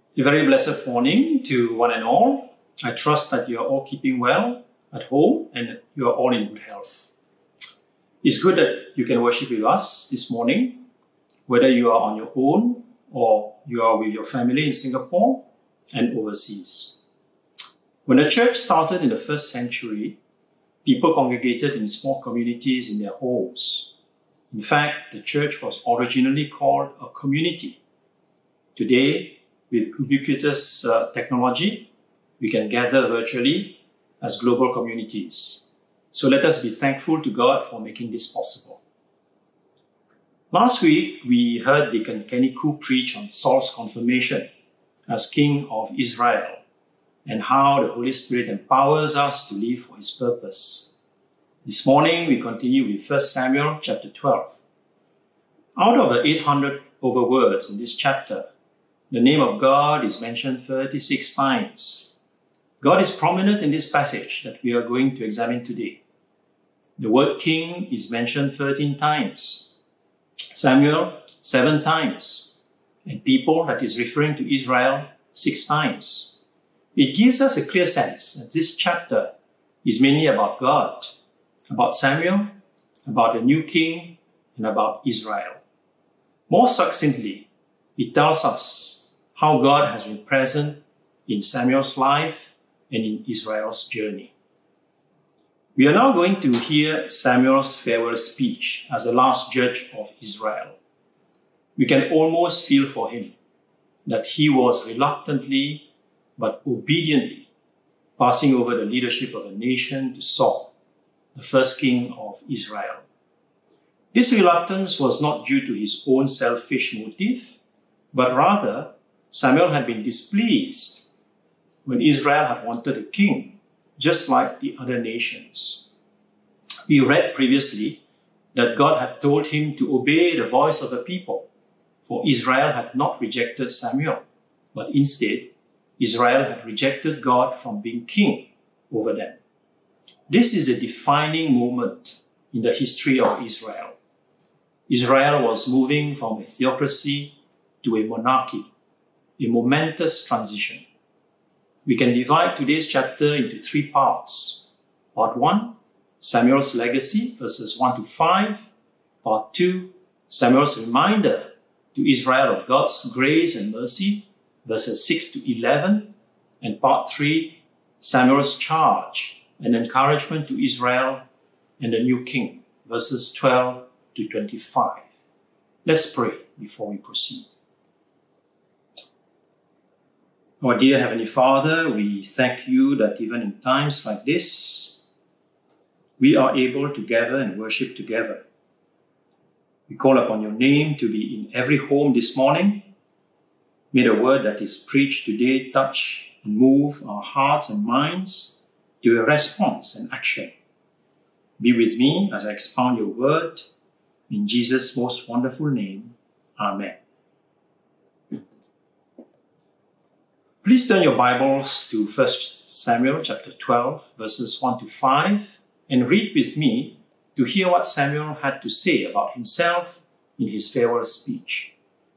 A very blessed morning to one and all. I trust that you are all keeping well at home and you are all in good health. It's good that you can worship with us this morning, whether you are on your own or you are with your family in Singapore and overseas. When the church started in the first century, people congregated in small communities in their homes. In fact, the church was originally called a community. Today, with ubiquitous technology, we can gather virtually as global communities. So let us be thankful to God for making this possible. Last week, we heard Deacon Kenny Koo preach on Saul's confirmation as King of Israel and how the Holy Spirit empowers us to live for His purpose. This morning, we continue with 1 Samuel chapter 12. Out of the 800 over words in this chapter, the name of God is mentioned 36 times. God is prominent in this passage that we are going to examine today. The word king is mentioned 13 times. Samuel 7 times. And people, that is referring to Israel, 6 times. It gives us a clear sense that this chapter is mainly about God, about Samuel, about the new king, and about Israel. More succinctly, it tells us how God has been present in Samuel's life and in Israel's journey. We are now going to hear Samuel's farewell speech as the last judge of Israel. We can almost feel for him that he was reluctantly but obediently passing over the leadership of a nation to Saul, the first king of Israel. This reluctance was not due to his own selfish motive, but rather Samuel had been displeased when Israel had wanted a king, just like the other nations. We read previously that God had told him to obey the voice of the people, for Israel had not rejected Samuel, but instead, Israel had rejected God from being king over them. This is a defining moment in the history of Israel. Israel was moving from a theocracy to a monarchy, a momentous transition. We can divide today's chapter into 3 parts. Part 1, Samuel's legacy, verses 1 to 5. Part 2, Samuel's reminder to Israel of God's grace and mercy, verses 6 to 11. And Part 3, Samuel's charge and encouragement to Israel and the new king, verses 12 to 25. Let's pray before we proceed. Our dear Heavenly Father, we thank you that even in times like this, we are able to gather and worship together. We call upon your name to be in every home this morning. May the word that is preached today touch and move our hearts and minds to a response and action. Be with me as I expound your word. In Jesus' most wonderful name, Amen. Please turn your Bibles to 1 Samuel chapter 12, verses 1 to 5, and read with me to hear what Samuel had to say about himself in his farewell speech.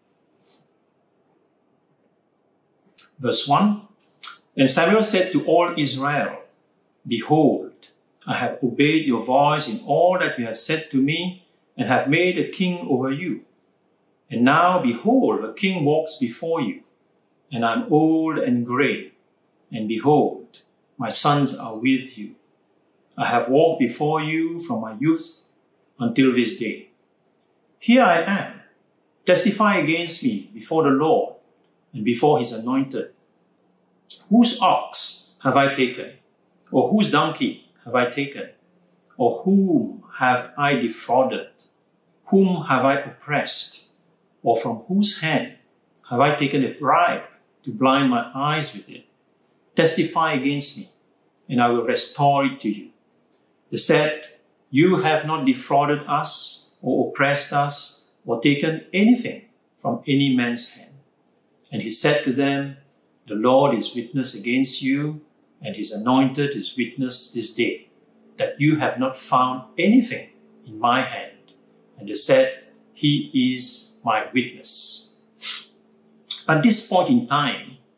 Verse 1, And Samuel said to all Israel, Behold, I have obeyed your voice in all that you have said to me, and have made a king over you. And now, behold, a king walks before you. And I am old and grey, and behold, my sons are with you. I have walked before you from my youth until this day. Here I am, testify against me before the Lord and before his anointed. Whose ox have I taken, or whose donkey have I taken, or whom have I defrauded? Whom have I oppressed, or from whose hand have I taken a bribe to blind my eyes with it? Testify against me, and I will restore it to you. They said, You have not defrauded us, or oppressed us, or taken anything from any man's hand. And he said to them, The Lord is witness against you, and his anointed is witness this day, that you have not found anything in my hand. And they said, He is my witness. At this point in time,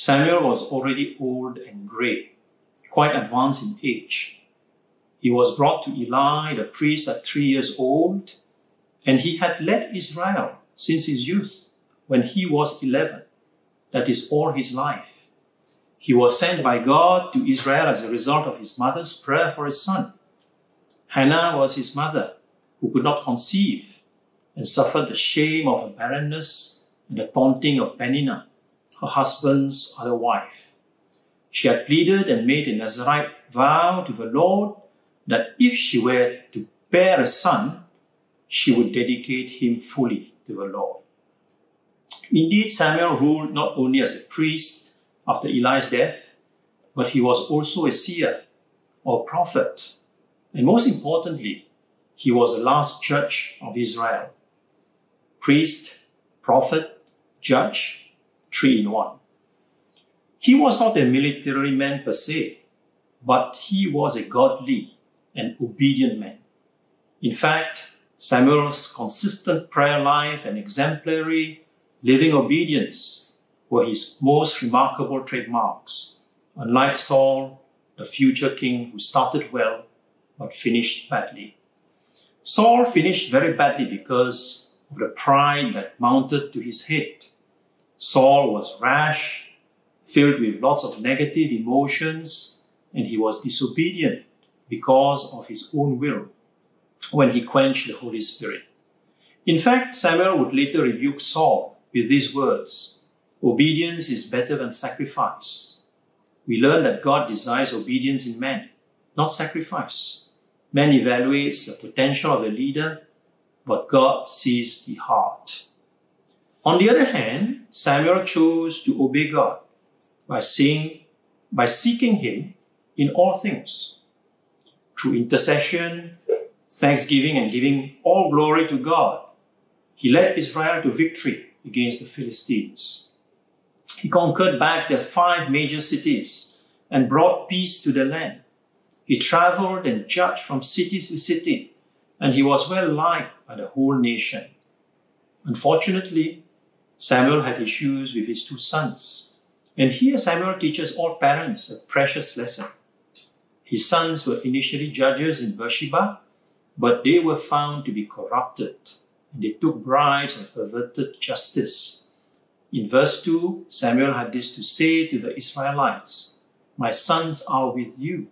Samuel was already old and grey, quite advanced in age. He was brought to Eli, the priest, at 3 years old, and he had led Israel since his youth, when he was 11. That is all his life. He was sent by God to Israel as a result of his mother's prayer for his son. Hannah was his mother, who could not conceive and suffered the shame of her barrenness and the taunting of Peninnah, her husband's other wife. She had pleaded and made a Nazirite vow to the Lord that if she were to bear a son, she would dedicate him fully to the Lord. Indeed, Samuel ruled not only as a priest after Eli's death, but he was also a seer or prophet. And most importantly, he was the last judge of Israel. Priest, prophet, judge, 3 in 1. He was not a military man per se, but he was a godly and obedient man. In fact, Samuel's consistent prayer life and exemplary living obedience were his most remarkable trademarks, unlike Saul, the future king who started well but finished badly. Saul finished very badly because of the pride that mounted to his head. Saul was rash, filled with lots of negative emotions, and he was disobedient because of his own will when he quenched the Holy Spirit. In fact, Samuel would later rebuke Saul with these words, "Obedience is better than sacrifice." We learn that God desires obedience in man, not sacrifice. Man evaluates the potential of a leader, but God sees the heart. On the other hand, Samuel chose to obey God by seeking him in all things. Through intercession, thanksgiving, and giving all glory to God, he led Israel to victory against the Philistines. He conquered back their 5 major cities and brought peace to the land. He traveled and judged from city to city, and he was well liked by the whole nation. Unfortunately, Samuel had issues with his 2 sons. And here Samuel teaches all parents a precious lesson. His sons were initially judges in Beersheba, but they were found to be corrupted, and they took bribes and perverted justice. In verse 2, Samuel had this to say to the Israelites, "My sons are with you.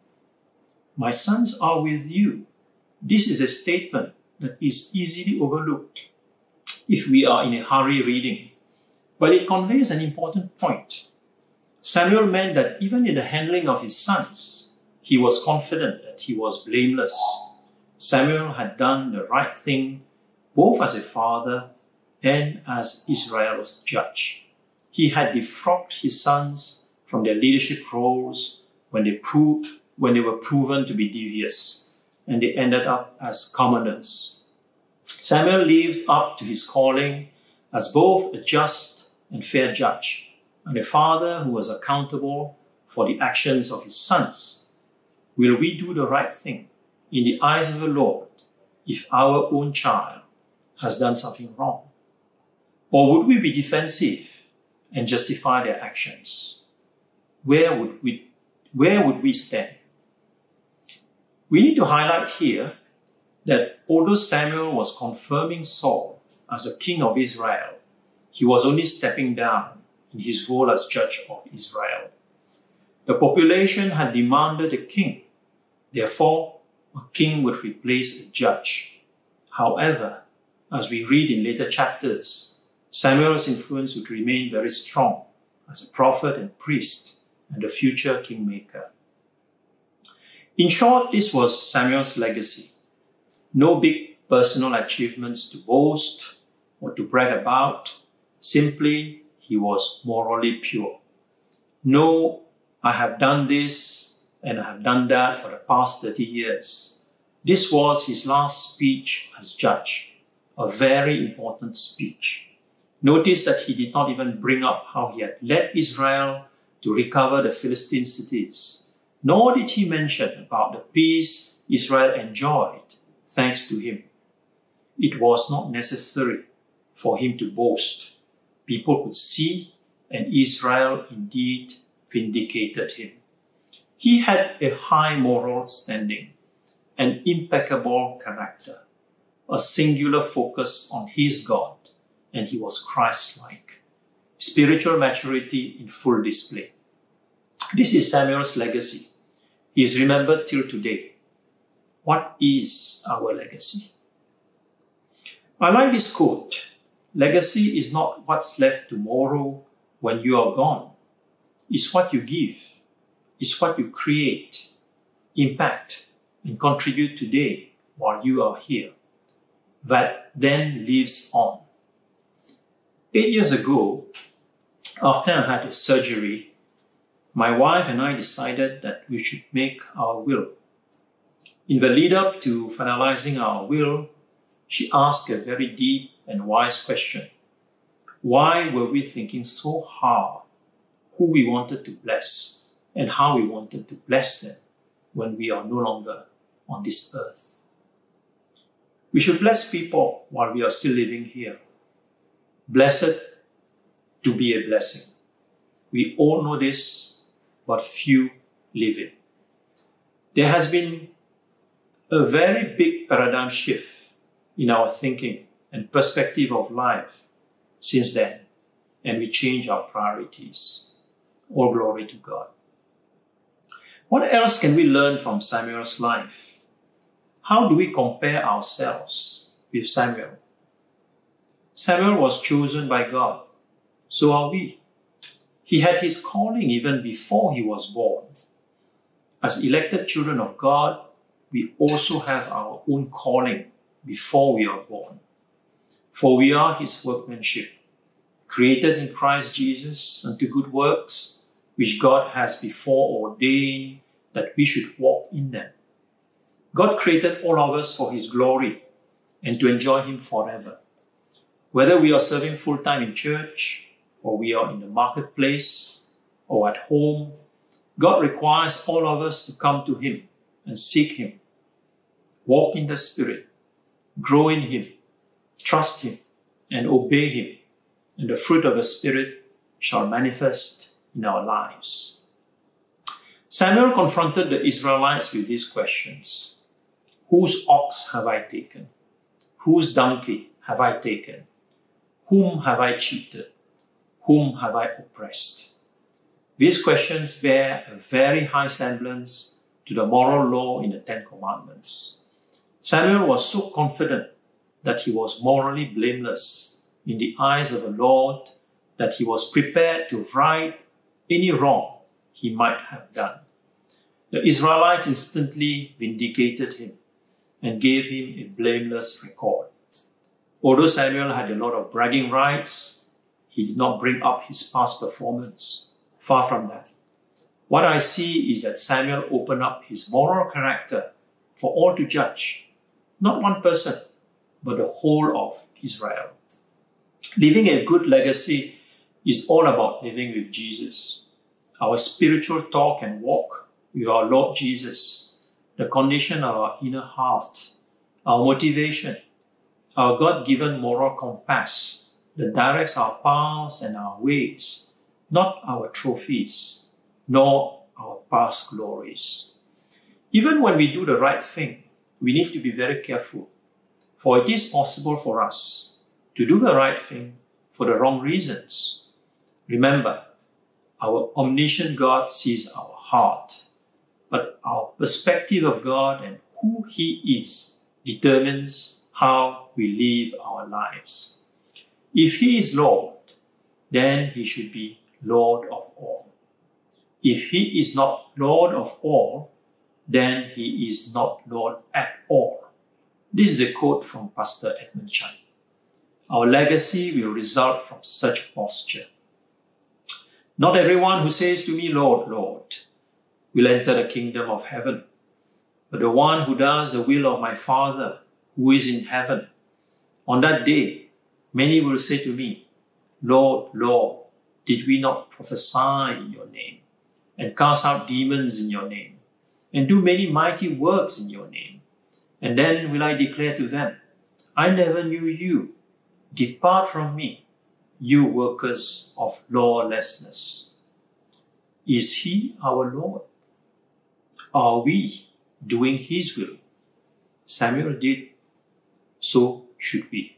My sons are with you." This is a statement that is easily overlooked if we are in a hurry reading, but it conveys an important point. Samuel meant that even in the handling of his sons, he was confident that he was blameless. Samuel had done the right thing both as a father and as Israel's judge. He had defrocked his sons from their leadership roles when they were proven to be devious, and they ended up as commoners. Samuel lived up to his calling as both a just and fair judge, and a father who was accountable for the actions of his sons. Will we do the right thing in the eyes of the Lord if our own child has done something wrong? Or would we be defensive and justify their actions? Where would we stand? We need to highlight here that although Samuel was confirming Saul as a king of Israel, he was only stepping down in his role as judge of Israel. The population had demanded a king. Therefore, a king would replace a judge. However, as we read in later chapters, Samuel's influence would remain very strong as a prophet and priest and the future kingmaker. In short, this was Samuel's legacy. No big personal achievements to boast or to brag about. Simply, he was morally pure. No, I have done this and I have done that for the past 30 years. This was his last speech as judge, a very important speech. Notice that he did not even bring up how he had led Israel to recover the Philistine cities, nor did he mention about the peace Israel enjoyed thanks to him. It was not necessary for him to boast. People could see and Israel indeed vindicated him. He had a high moral standing, an impeccable character, a singular focus on his God, and he was Christ-like. Spiritual maturity in full display. This is Samuel's legacy. He is remembered till today. What is our legacy? I like this quote. Legacy is not what's left tomorrow when you are gone. It's what you give. It's what you create, impact, and contribute today while you are here. That then lives on. 8 years ago, after I had a surgery, my wife and I decided that we should make our will. In the lead up to finalizing our will, she asked a very deep and wise question. Why were we thinking so hard who we wanted to bless and how we wanted to bless them when we are no longer on this earth? We should bless people while we are still living here. Blessed to be a blessing. We all know this, but few live it. There has been a very big paradigm shift in our thinking and perspective of life since then, and we change our priorities. All glory to God. What else can we learn from Samuel's life? How do we compare ourselves with Samuel? Samuel was chosen by God. So are we. He had his calling even before he was born. As elected children of God, we also have our own calling before we are born. For we are his workmanship, created in Christ Jesus unto good works, which God has before ordained that we should walk in them. God created all of us for his glory and to enjoy him forever. Whether we are serving full-time in church, or we are in the marketplace, or at home, God requires all of us to come to him and seek him, walk in the Spirit, grow in him, trust him, and obey him, and the fruit of the Spirit shall manifest in our lives. Samuel confronted the Israelites with these questions. Whose ox have I taken? Whose donkey have I taken? Whom have I cheated? Whom have I oppressed? These questions bear a very high semblance to the moral law in the Ten Commandments. Samuel was so confident that he was morally blameless in the eyes of the Lord that he was prepared to right any wrong he might have done. The Israelites instantly vindicated him and gave him a blameless record. Although Samuel had a lot of bragging rights, he did not bring up his past performance. Far from that. What I see is that Samuel opened up his moral character for all to judge. Not one person, but the whole of Israel. Living a good legacy is all about living with Jesus. Our spiritual talk and walk with our Lord Jesus, the condition of our inner heart, our motivation, our God-given moral compass that directs our paths and our ways, not our trophies, nor our past glories. Even when we do the right thing, we need to be very careful, for it is possible for us to do the right thing for the wrong reasons. Remember, our omniscient God sees our heart, but our perspective of God and who he is determines how we live our lives. If he is Lord, then he should be Lord of all. If he is not Lord of all, then he is not Lord at all. This is a quote from Pastor Edmund Chan. Our legacy will result from such posture. Not everyone who says to me, Lord, Lord, will enter the kingdom of heaven, but the one who does the will of my Father who is in heaven. On that day, many will say to me, Lord, Lord, did we not prophesy in your name, and cast out demons in your name, and do many mighty works in your name? And then will I declare to them, I never knew you. Depart from me, you workers of lawlessness. Is he our Lord? Are we doing his will? Samuel did, so should we.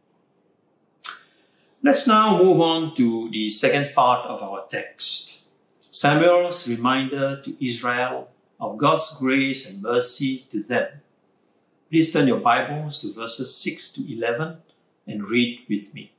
Let's now move on to the second part of our text. Samuel's reminder to Israel of God's grace and mercy to them. Please turn your Bibles to verses 6 to 11 and read with me.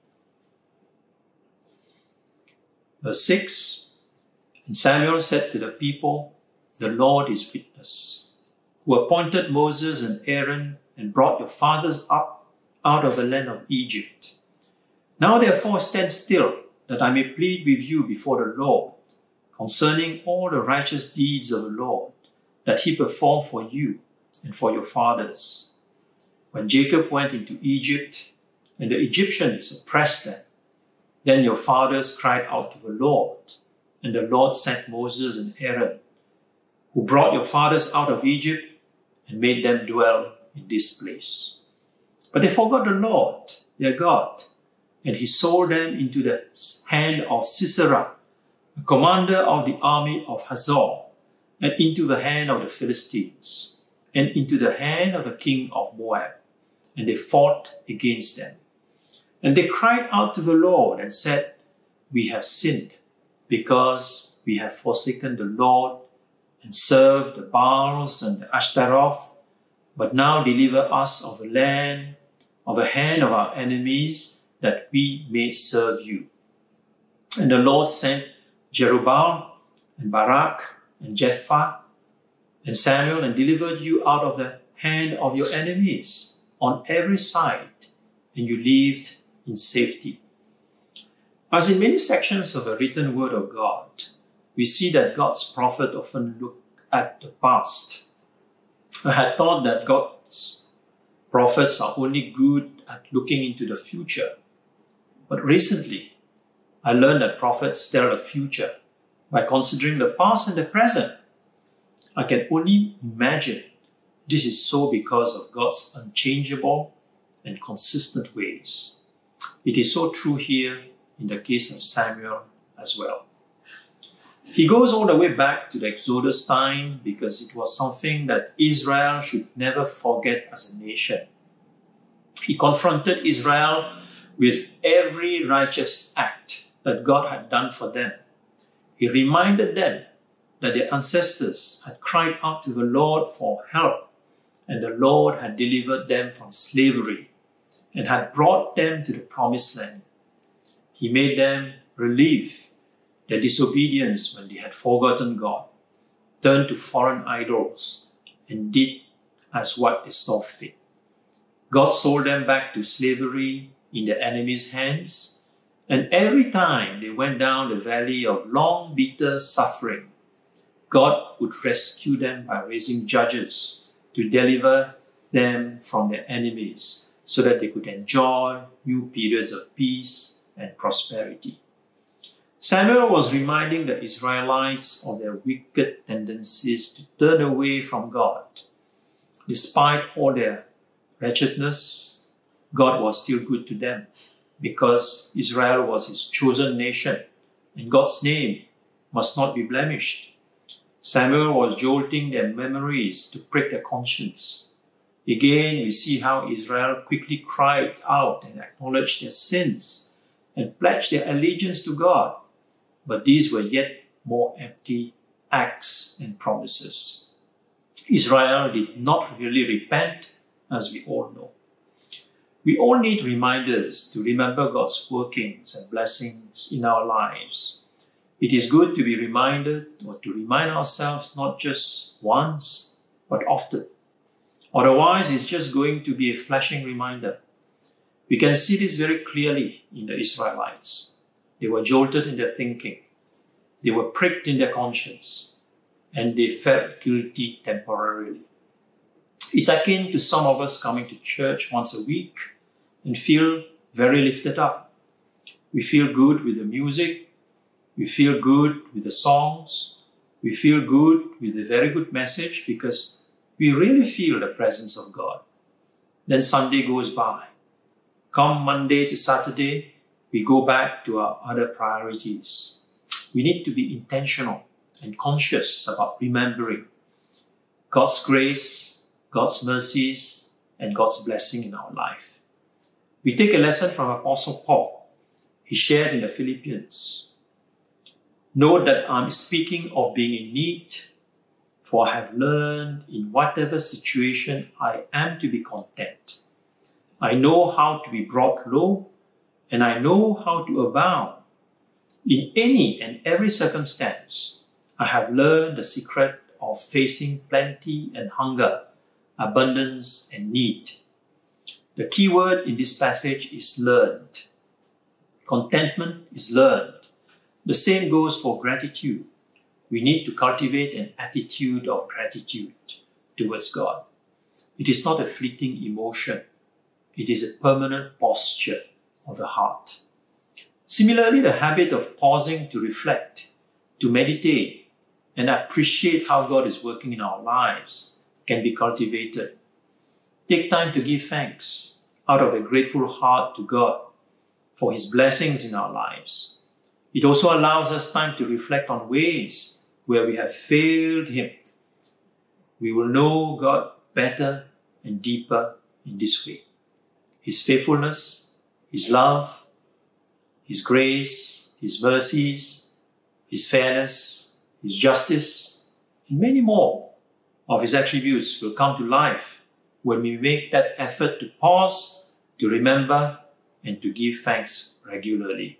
Verse 6, And Samuel said to the people, The Lord is witness, who appointed Moses and Aaron and brought your fathers up out of the land of Egypt. Now therefore stand still, that I may plead with you before the Lord concerning all the righteous deeds of the Lord that he performed for you and for your fathers. When Jacob went into Egypt and the Egyptians oppressed them, then your fathers cried out to the Lord, and the Lord sent Moses and Aaron, who brought your fathers out of Egypt and made them dwell in this place. But they forgot the Lord, their God, and he sold them into the hand of Sisera, a commander of the army of Hazor, and into the hand of the Philistines, and into the hand of the king of Moab. And they fought against them. And they cried out to the Lord and said, We have sinned, because we have forsaken the Lord and served the Baals and the Ashtaroth. But now deliver us of the hand of our enemies, that we may serve you. And the Lord sent Jerubbaal and Barak and Jephthah and Samuel and delivered you out of the hand of your enemies on every side, and you lived in safety. As in many sections of the written word of God, we see that God's prophet often look at the past. I had thought that God's prophets are only good at looking into the future. But recently, I learned that prophets tell the future by considering the past and the present. I can only imagine this is so because of God's unchangeable and consistent ways. It is so true here in the case of Samuel as well. He goes all the way back to the Exodus time because it was something that Israel should never forget as a nation. He confronted Israel with every righteous act that God had done for them. He reminded them that their ancestors had cried out to the Lord for help, and the Lord had delivered them from slavery and had brought them to the promised land. He made them relieve their disobedience when they had forgotten God, turned to foreign idols, and did as what they saw fit. God sold them back to slavery in the enemy's hands, and every time they went down the valley of long, bitter suffering, God would rescue them by raising judges to deliver them from their enemies so that they could enjoy new periods of peace and prosperity. Samuel was reminding the Israelites of their wicked tendencies to turn away from God. Despite all their wretchedness, God was still good to them because Israel was his chosen nation and God's name must not be blemished. Samuel was jolting their memories to prick their conscience. Again, we see how Israel quickly cried out and acknowledged their sins and pledged their allegiance to God. But these were yet more empty acts and promises. Israel did not really repent, as we all know. We all need reminders to remember God's workings and blessings in our lives. It is good to be reminded or to remind ourselves not just once, but often. Otherwise, it's just going to be a flashing reminder. We can see this very clearly in the Israelites. They were jolted in their thinking. They were pricked in their conscience. And they felt guilty temporarily. It's akin to some of us coming to church once a week and feel very lifted up. We feel good with the music. We feel good with the songs. We feel good with a very good message because we really feel the presence of God. Then Sunday goes by. Come Monday to Saturday, we go back to our other priorities. We need to be intentional and conscious about remembering God's grace, God's mercies, and God's blessing in our life. We take a lesson from Apostle Paul. He shared in the Philippians. Note that I'm speaking of being in need, for I have learned in whatever situation I am to be content. I know how to be brought low, and I know how to abound. In any and every circumstance, I have learned the secret of facing plenty and hunger, abundance and need. The key word in this passage is learned. Contentment is learned. The same goes for gratitude. We need to cultivate an attitude of gratitude towards God. It is not a fleeting emotion. It is a permanent posture of the heart. Similarly, the habit of pausing to reflect, to meditate, and appreciate how God is working in our lives can be cultivated. Take time to give thanks out of a grateful heart to God for His blessings in our lives. It also allows us time to reflect on ways where we have failed Him. We will know God better and deeper in this way. His faithfulness, His love, His grace, His mercies, His fairness, His justice, and many more of His attributes will come to life when we make that effort to pause, to remember, and to give thanks regularly.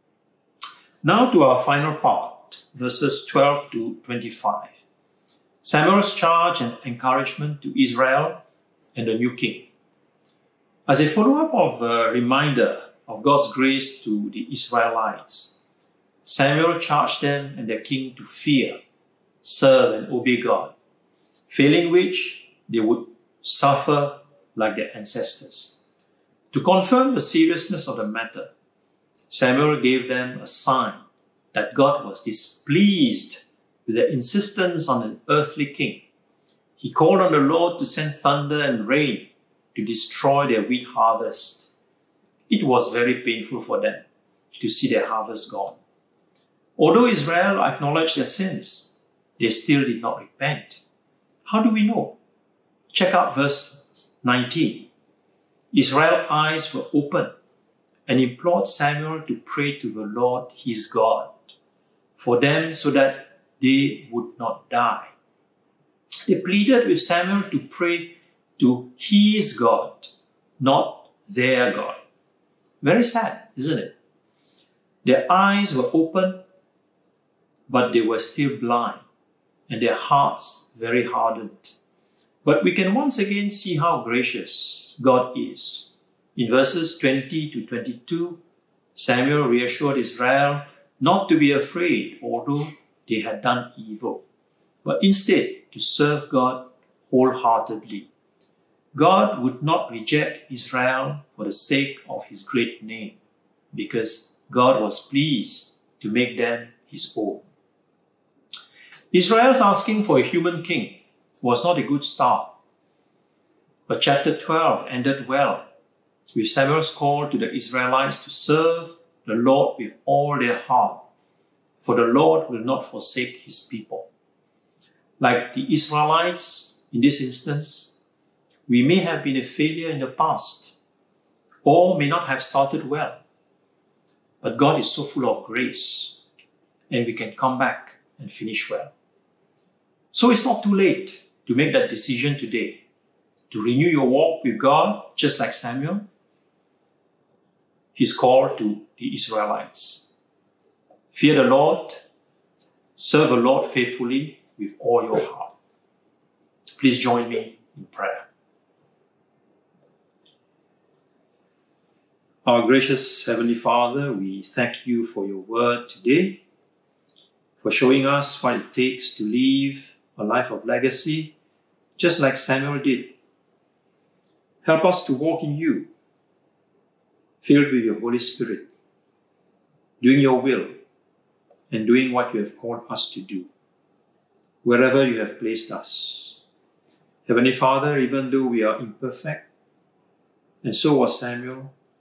Now to our final part, verses 12 to 25. Samuel's charge and encouragement to Israel and the new king. As a follow-up of a reminder of God's grace to the Israelites, Samuel charged them and their king to fear, serve and obey God, failing which they would suffer like their ancestors. To confirm the seriousness of the matter, Samuel gave them a sign that God was displeased with their insistence on an earthly king. He called on the Lord to send thunder and rain to destroy their wheat harvest. It was very painful for them to see their harvest gone. Although Israel acknowledged their sins, they still did not repent. How do we know? Check out verse 19. Israel's eyes were open and implored Samuel to pray to the Lord his God for them so that they would not die. They pleaded with Samuel to pray to his God, not their God. Very sad, isn't it? Their eyes were open, but they were still blind, and their hearts very hardened. But we can once again see how gracious God is. In verses 20 to 22, Samuel reassured Israel not to be afraid, although they had done evil, but instead to serve God wholeheartedly. God would not reject Israel for the sake of His great name, because God was pleased to make them His own. Israel's asking for a human king was not a good start, but chapter 12 ended well, with Samuel's call to the Israelites to serve the Lord with all their heart, for the Lord will not forsake His people. Like the Israelites in this instance, we may have been a failure in the past, or may not have started well. But God is so full of grace, and we can come back and finish well. So it's not too late to make that decision today, to renew your walk with God, just like Samuel. His call to the Israelites. Fear the Lord, serve the Lord faithfully with all your heart. Please join me in prayer. Our gracious Heavenly Father, we thank you for your word today, for showing us what it takes to live a life of legacy, just like Samuel did. Help us to walk in you, filled with your Holy Spirit, doing your will and doing what you have called us to do, wherever you have placed us. Heavenly Father, even though we are imperfect, and so was Samuel,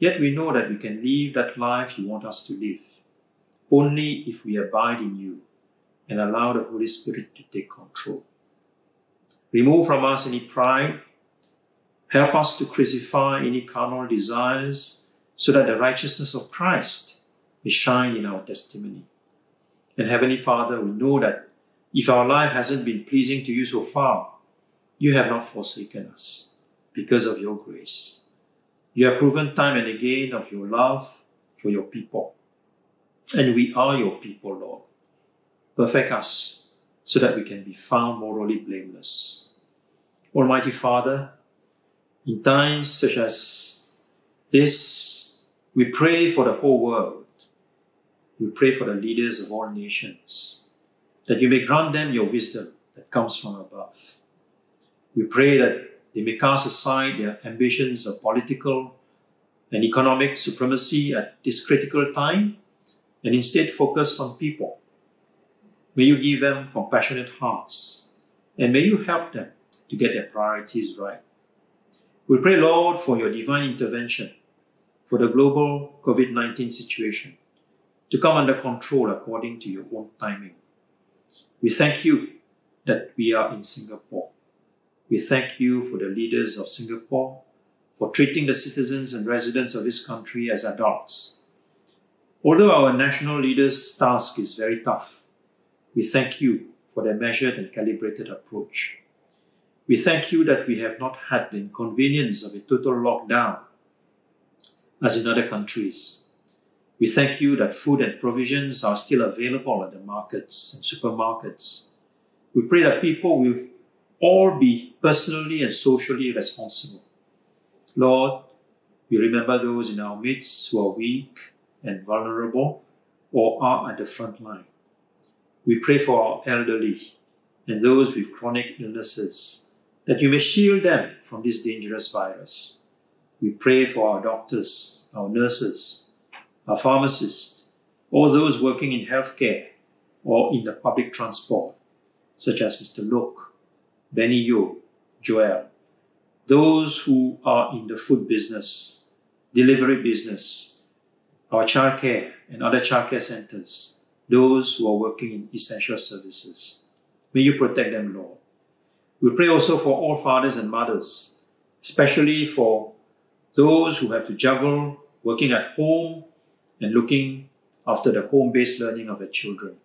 Yet we know that we can live that life you want us to live, only if we abide in you and allow the Holy Spirit to take control. Remove from us any pride. Help us to crucify any carnal desires so that the righteousness of Christ may shine in our testimony. And Heavenly Father, we know that if our life hasn't been pleasing to you so far, you have not forsaken us because of your grace. You have proven time and again of your love for your people. And we are your people, Lord. Perfect us so that we can be found morally blameless. Almighty Father, in times such as this, we pray for the whole world. We pray for the leaders of all nations, that you may grant them your wisdom that comes from above. We pray that they may cast aside their ambitions of political and economic supremacy at this critical time and instead focus on people. May you give them compassionate hearts and may you help them to get their priorities right. We pray, Lord, for your divine intervention for the global COVID-19 situation to come under control according to your own timing. We thank you that we are in Singapore. We thank you for the leaders of Singapore for treating the citizens and residents of this country as adults. Although our national leaders' task is very tough, we thank you for their measured and calibrated approach. We thank you that we have not had the inconvenience of a total lockdown as in other countries. We thank you that food and provisions are still available at the markets and supermarkets. We pray that people will all be personally and socially responsible. Lord, we remember those in our midst who are weak and vulnerable or are at the front line. We pray for our elderly and those with chronic illnesses, that you may shield them from this dangerous virus. We pray for our doctors, our nurses, our pharmacists, all those working in healthcare or in the public transport, such as Mr. Lok, Benny Yo, Joel, those who are in the food business, delivery business, our childcare and other childcare centers, those who are working in essential services. May you protect them, Lord. We pray also for all fathers and mothers, especially for those who have to juggle working at home and looking after the home-based learning of their children.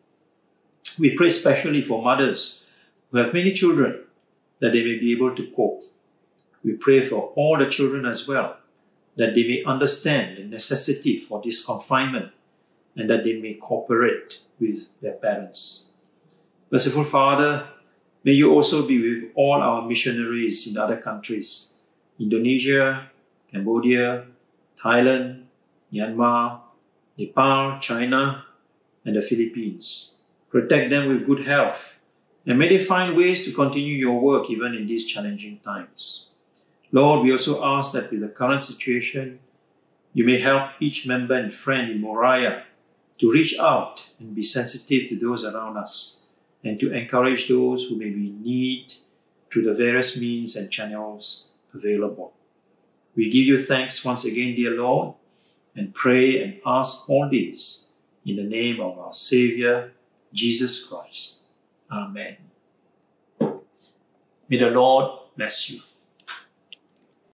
We pray especially for mothers who have many children, that they may be able to cope. We pray for all the children as well, that they may understand the necessity for this confinement and that they may cooperate with their parents. Merciful Father, may you also be with all our missionaries in other countries, Indonesia, Cambodia, Thailand, Myanmar, Nepal, China, and the Philippines. Protect them with good health, and may they find ways to continue your work even in these challenging times. Lord, we also ask that with the current situation, you may help each member and friend in Moriah to reach out and be sensitive to those around us and to encourage those who may be in need through the various means and channels available. We give you thanks once again, dear Lord, and pray and ask all these in the name of our Savior, Jesus Christ. Amen. May the Lord bless you.